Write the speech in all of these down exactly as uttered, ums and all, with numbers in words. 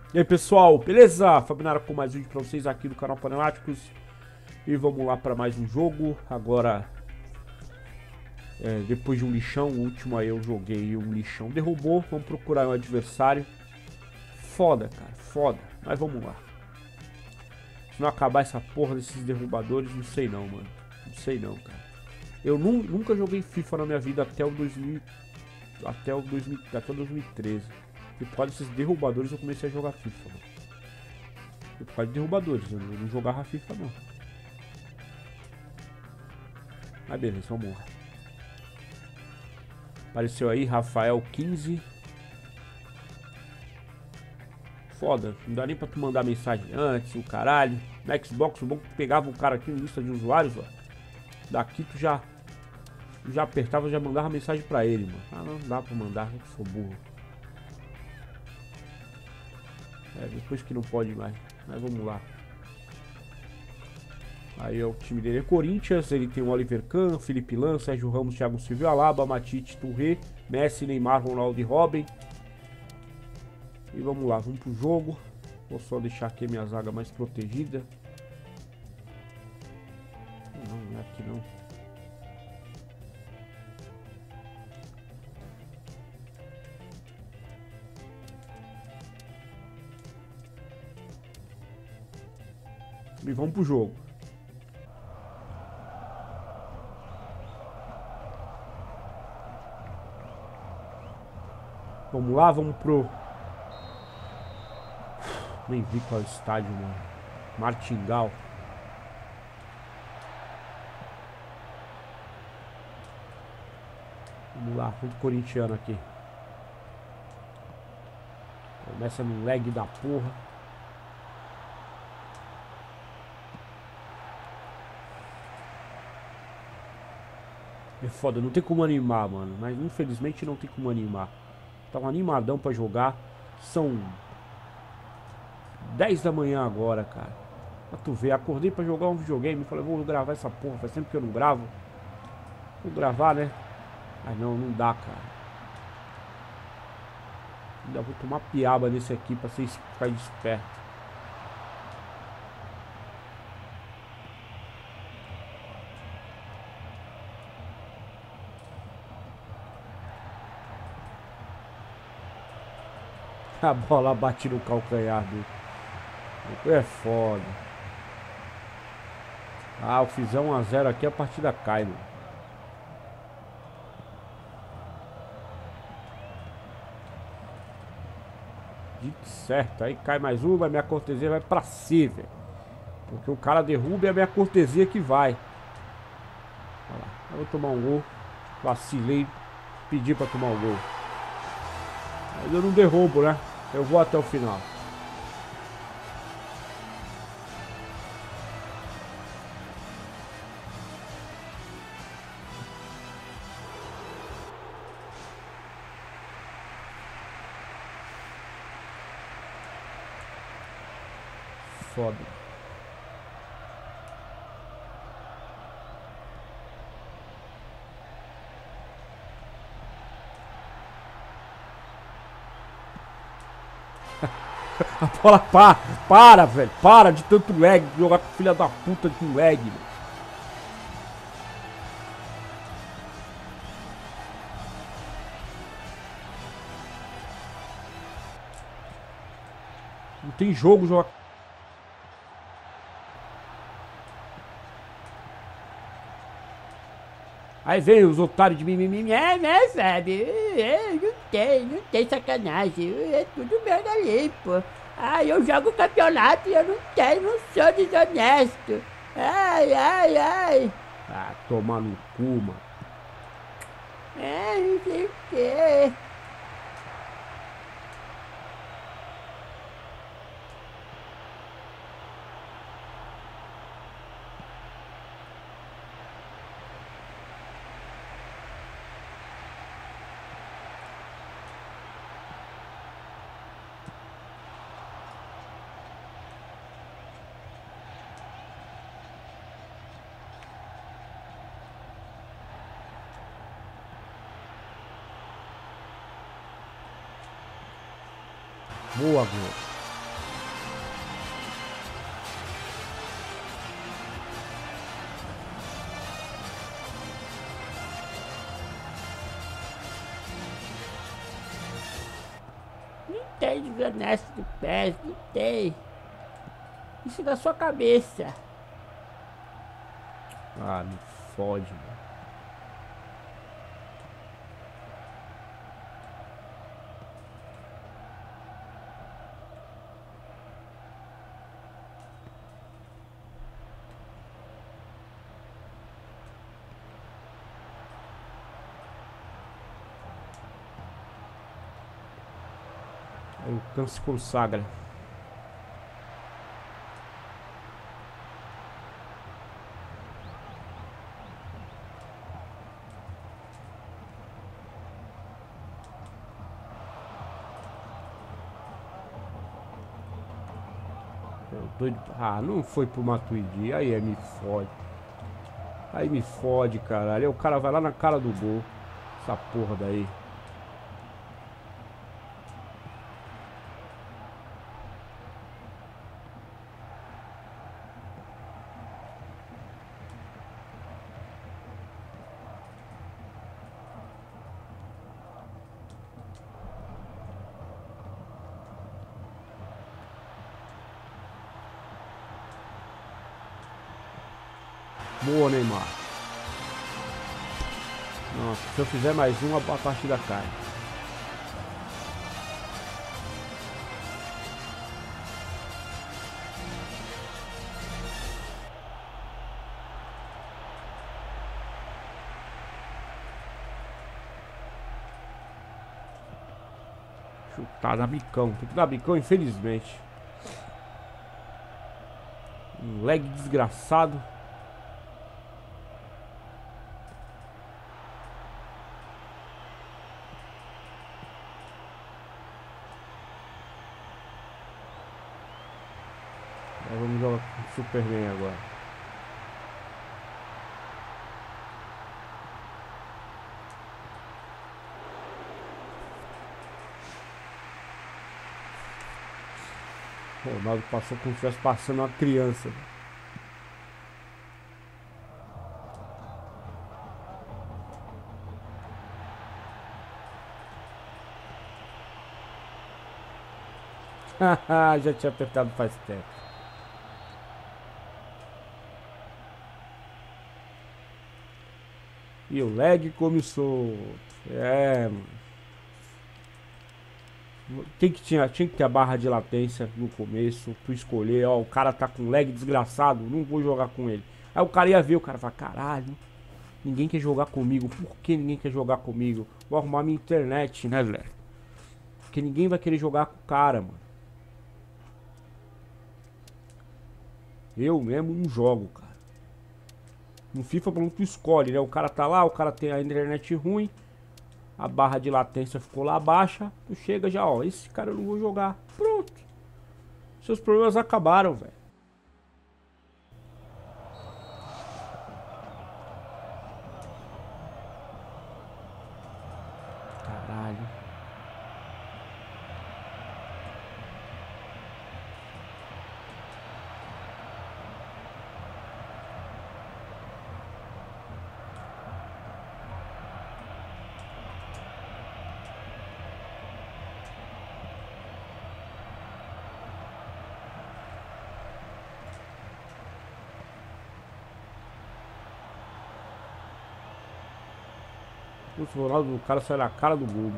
E aí pessoal, beleza? Fabinara com mais um vídeo pra vocês aqui do canal Paneláticos. E vamos lá para mais um jogo. Agora, é, depois de um lixão, o último aí eu joguei um lixão derrubou. Vamos procurar um adversário. Foda, cara, foda. Mas vamos lá. Se não acabar essa porra desses derrubadores, não sei não, mano. Não sei não, cara. Eu nu nunca joguei FIFA na minha vida até o dois mil, até o dois mil, até o dois mil e treze. E por causa desses derrubadores eu comecei a jogar FIFA, mano. E por causa de derrubadores, eu não jogava FIFA não. Mas beleza, vamos lá. Apareceu aí, Rafael quinze. Foda, não dá nem pra tu mandar mensagem antes, o caralho. Na Xbox, o bom que pegava o cara aqui na lista de usuários, ó. Daqui tu já, tu já apertava, já mandava mensagem pra ele, mano. Ah, não dá pra mandar, eu sou burro. É, depois que não pode mais. Mas vamos lá. Aí é o time dele é Corinthians, ele tem o Oliver Kahn, Felipe Lan, Sérgio Ramos, Thiago Silva, Alaba, Matite, Touré, Messi, Neymar, Ronaldo e Robin. E vamos lá, vamos pro jogo. Vou só deixar aqui a minha zaga mais protegida. Não, não é aqui não. E vamos pro jogo. Vamos lá, vamos pro... Nem vi qual é o estádio, mano. Martingal. Vamos lá, muito corintiano aqui. Começa no lag da porra. É foda, não tem como animar, mano. Mas infelizmente não tem como animar. Tava animadão pra jogar. São dez da manhã agora, cara. Pra tu ver, acordei pra jogar um videogame. Falei, vou gravar essa porra. Faz tempo que eu não gravo. Vou gravar, né? Mas não, não dá, cara. Ainda vou tomar piaba nesse aqui pra vocês ficarem espertos. A bola bate no calcanhar dele. É foda. Ah, eu fiz um a zero aqui, a partida cai, mano. Dito certo. Aí cai mais uma, a minha cortesia vai pra si, velho. Porque o cara derruba e a minha cortesia que vai. Olha lá. Eu vou tomar um gol. Vacilei. Pedi pra tomar um gol. Mas eu não derrubo, né? Eu vou até o final. Foda. A bola para, para, velho. Para de tanto lag. Jogar com filha da puta com lag, velho. Não tem jogo jogar. Aí vem os otários de mimimi. É, né, sabe? É, não tem, não tem sacanagem. É tudo merda ali, pô. Ah, eu jogo campeonato e eu não tenho, não sou desonesto. Ai, ai, ai. Ah, tomar no cu, mano. É, não sei o quê. Boa, Globo. tem desgraça do pé, não tem. Isso na sua cabeça. Ah, me fode, mano. Aí o Khan se consagra. Eu doido. Ah, não foi pro Matuidi. Aí é, me fode. Aí me fode, caralho. Aí o cara vai lá na cara do gol. Essa porra daí. Boa, Neymar. Nossa, se eu fizer mais uma, a partida cai. Chutar, dar bicão. Tem que dar bicão, infelizmente. Um lag desgraçado. Aí vamos jogar com o Superman agora. O Ronaldo passou como se estivesse passando uma criança. Já tinha apertado faz tempo. E o lag começou. É, mano. Tem que tinha, tinha que ter a barra de latência no começo. Tu escolher, ó, o cara tá com lag desgraçado, não vou jogar com ele. Aí o cara ia ver, o cara fala, caralho, ninguém quer jogar comigo. Por que ninguém quer jogar comigo? Vou arrumar minha internet, né, velho? Porque ninguém vai querer jogar com o cara, mano. Eu mesmo não jogo, cara. No FIFA, pelo tu escolhe, né? O cara tá lá, o cara tem a internet ruim, a barra de latência ficou lá baixa, tu chega já, ó, esse cara eu não vou jogar. Pronto. Seus problemas acabaram, velho. Caralho. O Ronaldo, o cara sai na cara do gol.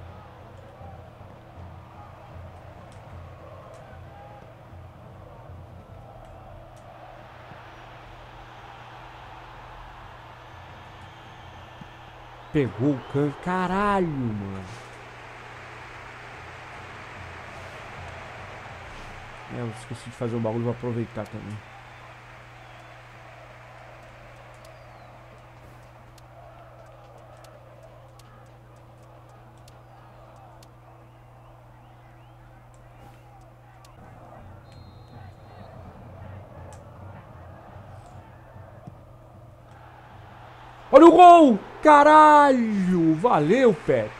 Pegou o canto. Caralho, mano. É, eu esqueci de fazer o bagulho, vou aproveitar também. Olha o gol! Caralho! Valeu, Pepe!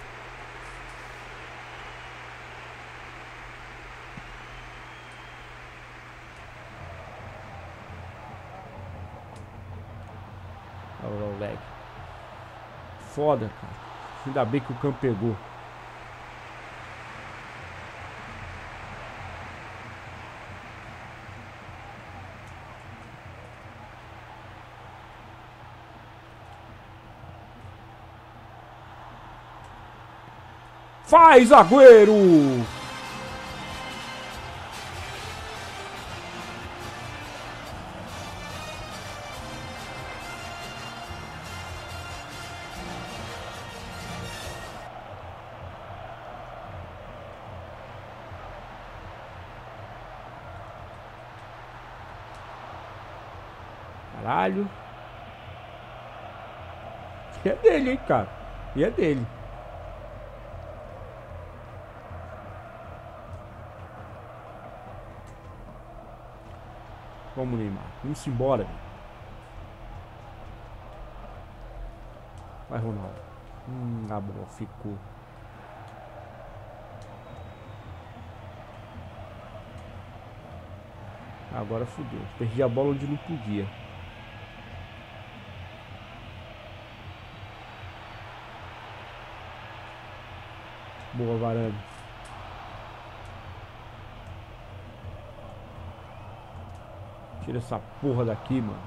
Olha o lag. Foda, cara. Ainda bem que o campo pegou. Faz, Agüero! Caralho. E é dele, hein, cara. E é dele. Vamos, Neymar. Vamos embora. Vai, Ronaldo. Hum, a bola ficou. Agora fudeu. Perdi a bola onde não podia. Boa, Varane. Tira essa porra daqui, mano.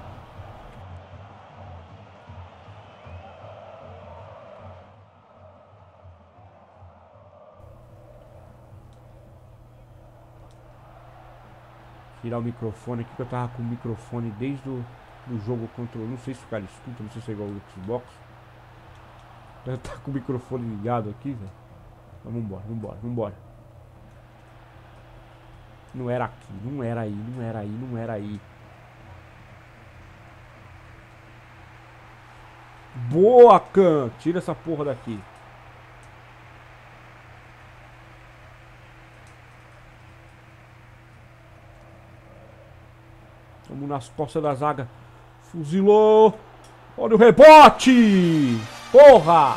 Tirar o microfone aqui, que eu tava com o microfone desde o do jogo contra... Não sei se o cara escuta, não sei se é igual o Xbox. Eu tá com o microfone ligado aqui, velho. Vamos embora, vamos embora, vamos embora. Não era aqui, não era aí, não era aí, não era aí. Boa, Can! Tira essa porra daqui. Vamos nas costas da zaga. Fuzilou! Olha o rebote! Porra!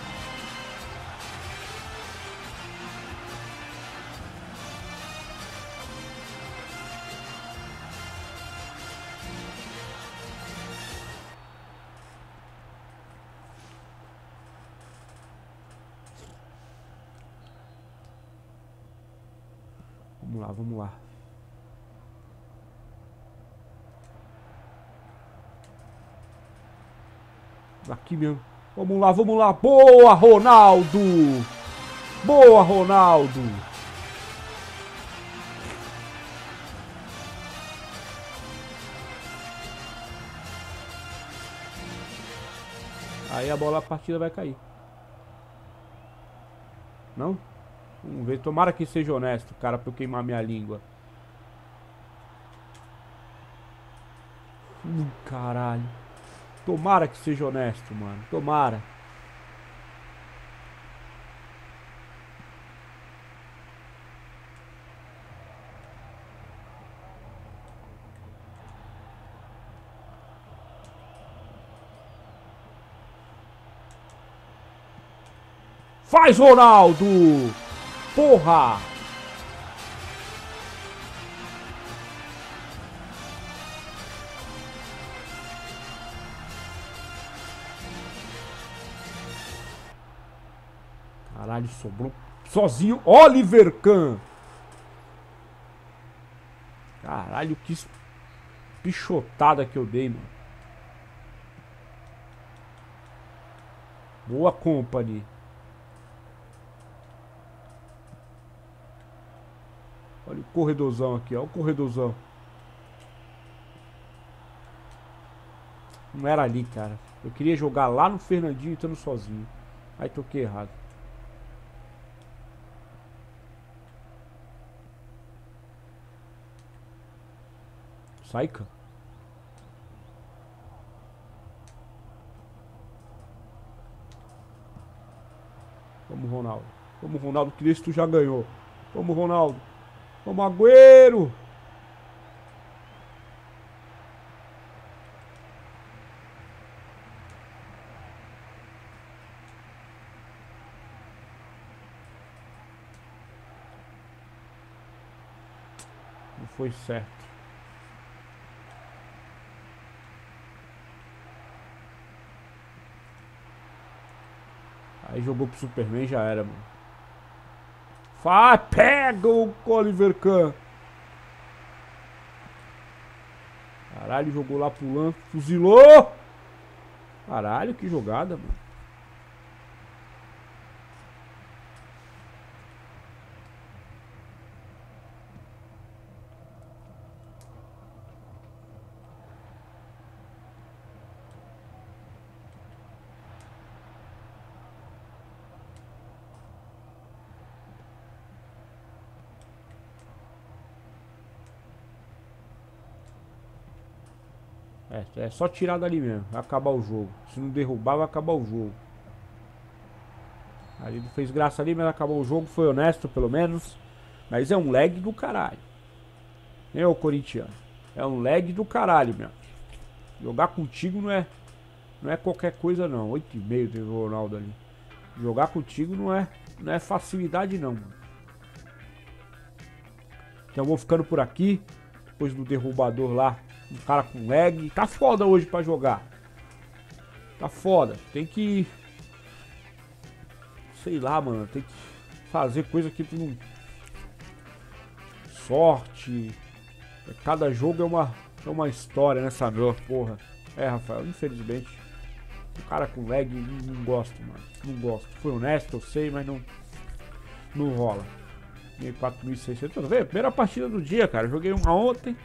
Vamos lá, vamos lá. Aqui mesmo. Vamos lá, vamos lá. Boa, Ronaldo! Boa, Ronaldo! Aí a bola, a partida vai cair. Não? Vamos ver. Tomara que seja honesto, cara, pra eu queimar minha língua. Hum, caralho. Tomara que seja honesto, mano. Tomara. Faz, Ronaldo! Porra! Caralho, sobrou sozinho. Oliver Kahn! Caralho, que pichotada que eu dei, mano. Boa, Company. Olha o corredorzão aqui, ó. O corredorzão. Não era ali, cara. Eu queria jogar lá no Fernandinho estando sozinho. Aí toquei errado. Sai, cara. Vamos, Ronaldo. Vamos, Ronaldo, que desse tu já ganhou. Vamos, Ronaldo. Vamos, Agüero. Não foi certo. Aí jogou pro Superman, já era, mano. Vai, pega o Oliver Kahn. Caralho, jogou lá pulando, fuzilou. Caralho, que jogada, mano. É, é só tirar dali mesmo, vai acabar o jogo. Se não derrubar, vai acabar o jogo. Ali não fez graça ali, mas acabou o jogo, foi honesto pelo menos. Mas é um lag do caralho. Nem o corintiano. É um lag do caralho, meu. Jogar contigo não é não é qualquer coisa não. oito e meio teve o Ronaldo ali. Jogar contigo não é não é facilidade não, mano. Então eu vou ficando por aqui. Depois do derrubador lá, um cara com lag. Tá foda hoje pra jogar. Tá foda. Tem que... Sei lá, mano. Tem que fazer coisa que tu não... Sorte. Cada jogo é uma, é uma história nessa noite, porra. É, Rafael, infelizmente. O cara com lag não, não gosto, mano. Não gosto. Foi honesto, eu sei, mas não... Não rola. quatro mil e seiscentos. Primeira partida do dia, cara. Joguei uma ontem.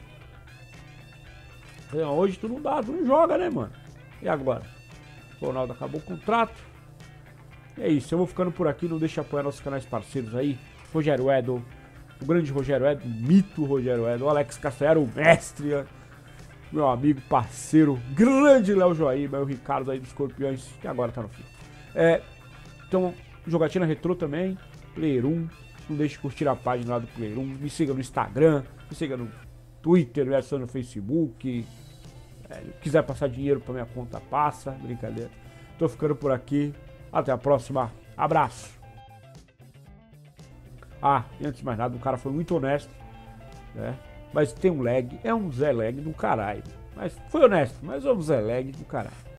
Hoje tu não dá, tu não joga, né, mano? E agora? O Ronaldo acabou o contrato. E é isso, eu vou ficando por aqui. Não deixa de apoiar nossos canais parceiros aí. Rogério Edel, o grande Rogério Edel, o mito Rogério Edel, o Alex Castanheira, o mestre, meu amigo, parceiro, grande Léo Joaíba, o Ricardo aí dos Escorpiões, que agora tá no fim. É, então, Jogatina Retrô também, Player um. Não deixe de curtir a página lá do Player um. Me siga no Instagram, me siga no Twitter, me adicione no Facebook. É, quiser passar dinheiro pra minha conta, passa. Brincadeira. Tô ficando por aqui. Até a próxima. Abraço. Ah, e antes de mais nada, o cara foi muito honesto, né? Mas tem um lag. É um Zé lag do caralho. Mas foi honesto, mas é um Zé lag do caralho.